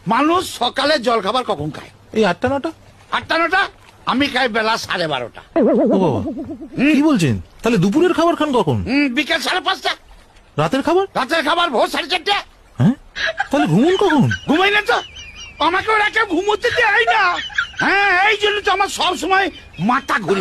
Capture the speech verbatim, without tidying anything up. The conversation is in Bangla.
মানুষ সকালে জল খাবার কখন খায়? এই আটটা নটা। আটটা নটা? আমি খাই বেলা সাড়ে বারোটা। ও বাবা, কি বলছেন? তাহলে দুপুরের খাবার খান কখন? হুম, বিকেল সাড়ে পাঁচটা। রাতের খাবার? রাতের খাবার ভোর সাড়ে চারটে। হ্যাঁ, তাহলে ঘুমুন কখন? ঘুমাই না তো, আমাকে ওরা কেউ ঘুমোতে দেয় না। হ্যাঁ, এই জন্য তো আমার সব সময় মাথা ঘুরে।